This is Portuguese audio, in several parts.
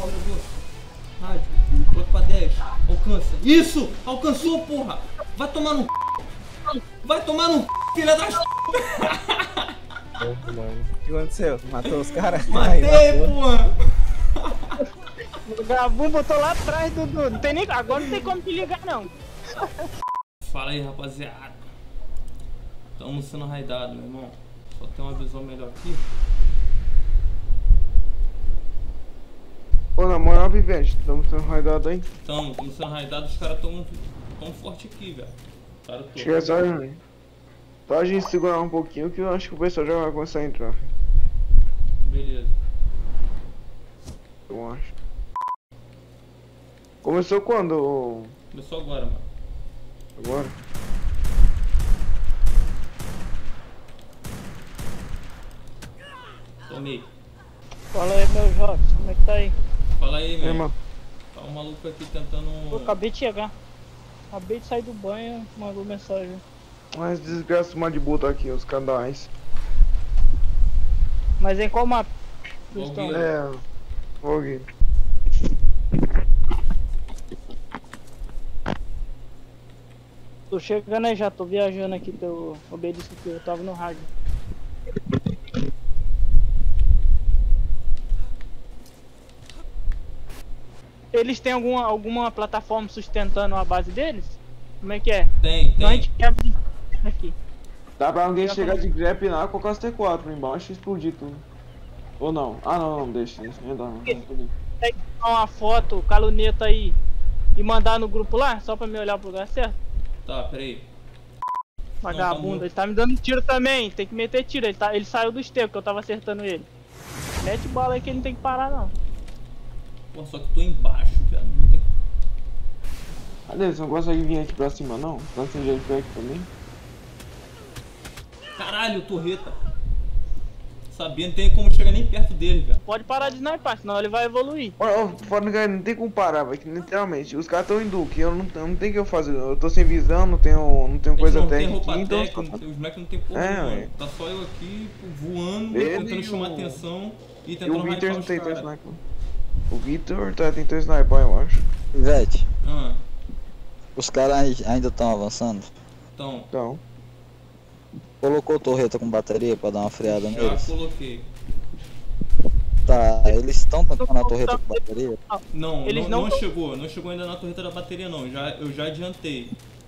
Rádio, coloca pra 10. Alcança. Isso! Alcançou, porra! Vai tomar no c... Vai tomar no c... filha das... Mano. O que aconteceu? Matou os caras? Matei, porra! O Gabu botou lá atrás, Dudu. Não tem nem... Agora não tem como te ligar, não. Fala aí, rapaziada. Estamos sendo raidados, meu irmão. Só tem uma visão melhor aqui. Ô, na moral, Vivete, estamos sendo raidados aí. Estamos sendo raidados. Os caras tão forte aqui, velho. Cara, Chega só, né? Só a gente segurar um pouquinho que eu acho que o pessoal já vai começar a entrar. Beleza. Eu acho. Começou quando? Começou agora, mano. Agora? Tomei. Fala aí, meu Jogos. Como é que tá aí? Fala aí, meu Irmão. Tá um maluco aqui tentando... Pô, acabei de chegar. Acabei de sair do banho, mandou mensagem. Mas desgraça de botar aqui, os canais. Mas em qual mapa? Alguém. É. Alguém. Tô chegando aí já, tô viajando aqui pelo obelisco que eu tava no rádio. Eles têm alguma plataforma sustentando a base deles? Como é que é? Tem. Então a gente quebra aqui. Dá pra alguém chegar de grep lá, colocar as T4 embaixo e explodir tudo. Ou não? Ah, não, deixa. Não dá, não. Tem que tirar uma foto, caluneta aí e mandar no grupo lá, só pra me olhar pro lugar certo? Tá, peraí. Vagabundo, ele tá me dando tiro também, tem que meter tiro, ele saiu do esteco que eu tava acertando ele. Mete bala aí que ele não tem que parar não. Pô, só que eu tô embaixo, cara. Não tem... Cadê? Você não consegue vir aqui pra cima, não? Não tem jeito pra aqui também? Caralho, torreta. Sabia, não tem como chegar nem perto dele, velho. Pode parar de sniper, senão ele vai evoluir. Fora que não tem como parar, velho. Literalmente, os caras tão em duque, eu não tenho o que eu fazer. Eu tô sem visão, não tenho coisa não técnica. tem roupa Então, técnica, os moleques não tem porra nenhuma. velho. Tá só eu aqui voando, Ele tentando e chamar o- atenção e E tentando o Vitor hypar não os tentou caras. sniper. O Vitor tentou sniper, eu acho. Ivete, Ah, os caras ainda estão avançando. então, Então. Colocou torreta com bateria pra dar uma freada já neles? coloquei. Tá, eles estão tancando a torreta com bateria? Não, Eles não não chegou ainda na torreta da bateria não, eu já adiantei.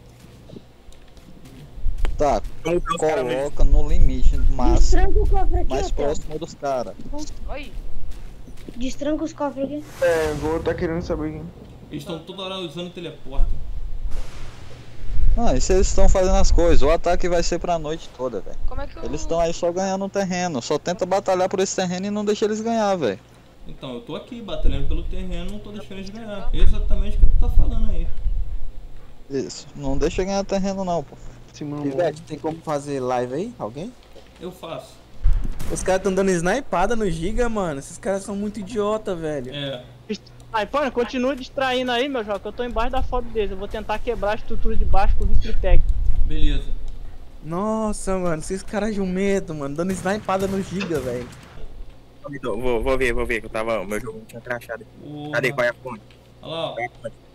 Tá, coloca no limite máximo, Destranca o cofre aqui, mais Otávio. próximo dos caras. Oi? Destranca os cofres aqui. Vou tá querendo saber quem. Eles estão toda hora usando teleporte. Não, e se eles estão fazendo as coisas, o ataque vai ser pra noite toda, velho. Como é que eu... Eles estão aí só ganhando um terreno, só tenta batalhar por esse terreno e não deixa eles ganhar, velho. Então, eu tô aqui batalhando pelo terreno, não tô deixando eles ganhar. Exatamente o que tu tá falando aí. Isso, não deixa ganhar terreno não, pô. Ivete, tem como fazer live aí? Alguém? Eu faço. Os caras tão dando snipada no Giga, mano. Esses caras são muito idiota, velho. É. Aí, pô, continua distraindo aí, meu jogo, que eu tô embaixo da foto deles. Eu vou tentar quebrar a estrutura de baixo com o Vistritec. Beleza. Nossa, mano, esses caras de um medo, mano. Dando snipada no Giga, velho. Então, vou ver, que eu tava. Meu jogo não tinha crachado. Cadê? Qual é a fonte? Olha lá, ó. Qual é a fonte?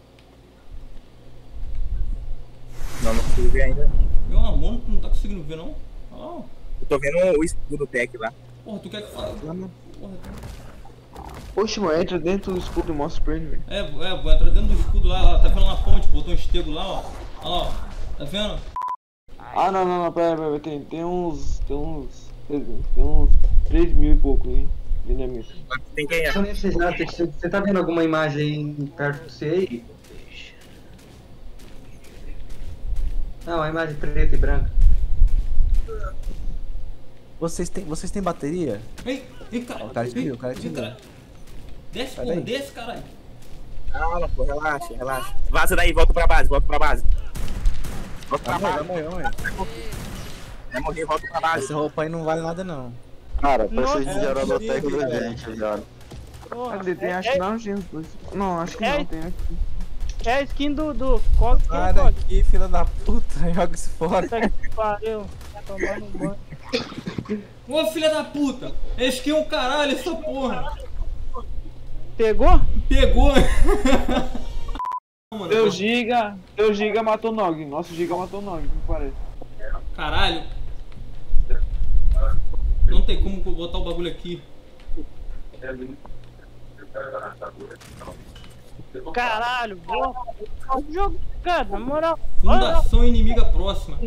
Não consigo ver ainda. Meu amor, tu não tá conseguindo ver não? Olha lá, ó. Eu tô vendo o escudo tech lá. Porra, tu quer que fale? Porra, Oxe, mano, entra dentro do escudo e mostra pra ele, velho. vou entrar dentro do escudo lá, tá vendo uma ponte, botou um estego lá, ó. Olha lá, ó. Tá vendo? Ah, não, pera, tem uns 3 mil e pouco, hein? Dinamite. Tem quem é? Você tá vendo alguma imagem aí perto de você aí? Não, a imagem preta e branca. Vocês têm bateria? Ei, cara. O cara te viu, o cara te Ei, viu. cara. Desce, Sai porra, daí. desce, caralho. Calma, pô, relaxa. Vaza daí, volta pra base. Volta pra base. Vai morrer. Vai morrer, volta pra base. Essa roupa aí não vale nada, não. Cara, precisa de Nossa, gerador é técnico incrível, urgente, viado. Porra, Cadê? Tem, acho que não, gente. Não, acho que não, tem aqui. é a skin do Cog. Sai daqui, filha da puta. Joga isso fora. Puta que pariu. Tomando banho. Ô, filha da puta. Eles que um caralho essa porra. Pegou? Pegou! Mano, Teu Giga matou o Nog. Nosso Giga matou o Nog, me parece. caralho. Não tem como botar o bagulho aqui. Caralho, boa. Jogo, cara, na moral. Fundação inimiga próxima.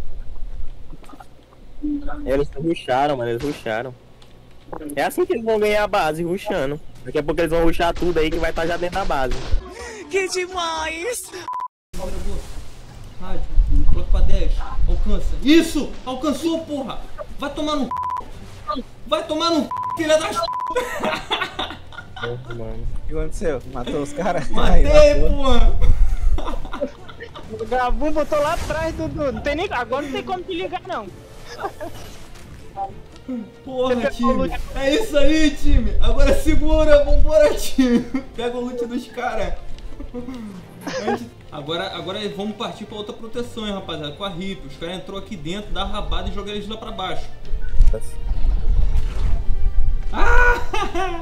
Eles rusharam, mano, eles rusharam. É assim que eles vão ganhar a base, rushando. Daqui a pouco eles vão rushar tudo aí que vai estar já dentro da base. Que demais! Rádio, coloca pra 10. Alcança. Isso! Alcançou, porra! Vai tomar no c... Vai tomar no c... filha das... Nossa, mano. O que aconteceu? Matou os caras? Matei, porra! O Gabu botou lá atrás, Dudu. Não tem nem... Agora não tem como te ligar, não. Porra, time! É isso aí, time! Agora segura! Vambora, time! Pega o loot dos caras! Agora vamos partir pra outra proteção, hein, rapaziada, com a RIP. Os caras entrou aqui dentro, dá a rabada e joga eles lá pra baixo. Ah!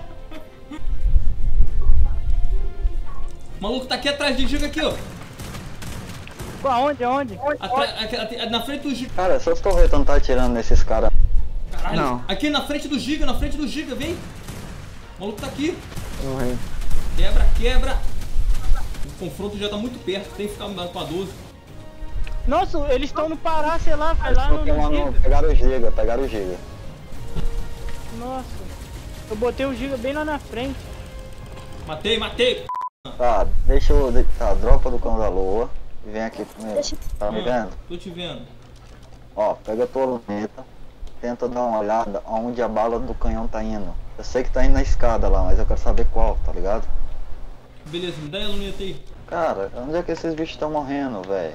O maluco tá aqui atrás de Giga aqui, ó. Pô, aonde? Na frente do Giga. Cara, essas torretas não tá atirando nesses caras. Caralho. Não. Aqui na frente do Giga, vem. O maluco tá aqui. Morreu. Quebra. O confronto já tá muito perto, tem que ficar com a 12. Nossa, eles estão no Pará, sei lá, vai lá no Giga. Pegaram o Giga. Nossa, eu botei o Giga bem lá na frente. Matei. Tá, deixa eu... Tá, dropa do cão da lua. E vem aqui primeiro. Tá me vendo? Tô te vendo. Ó, pega a tua luneta. Tenta dar uma olhada aonde a bala do canhão tá indo. Eu sei que tá indo na escada lá, mas eu quero saber qual, tá ligado? Beleza, me dá a luneta aí. Cara, onde é que esses bichos estão morrendo, velho?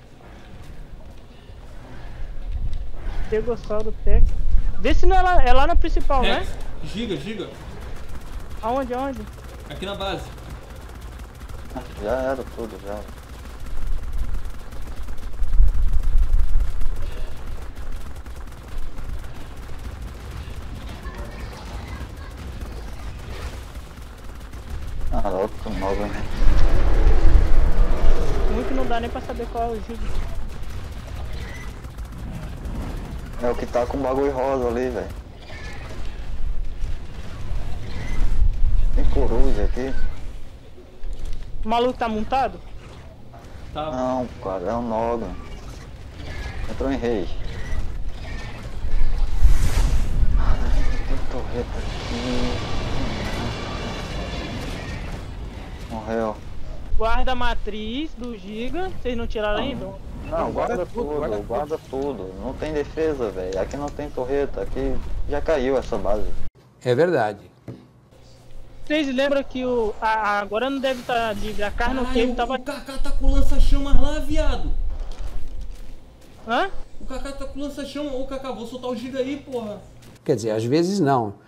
Tegossauro Tech. Vê se não é lá na principal, né? Giga. Aonde? Aqui na base. Já era tudo, já. Ah, outro novo, né? Muito não dá nem pra saber qual é o Giga. É o que tá com o bagulho rosa ali, velho. Tem coruja aqui? O maluco tá montado? Tá. Não, cara, é um Nogan. Entrou em rage. Ai, tem torreta aqui. Morreu. Guarda a matriz do Giga. Vocês não tiraram ainda? Não, guarda tudo. Não tem defesa, velho. Aqui não tem torreta. Aqui já caiu essa base. É verdade. Vocês lembram que agora não deve estar livre. A Carno Cave tava... O Kaká tá com lança-chamas lá, viado. Hã? O Kaká tá com lança-chamas. Ô, Kaká, vou soltar o Giga aí, porra. Quer dizer, às vezes não.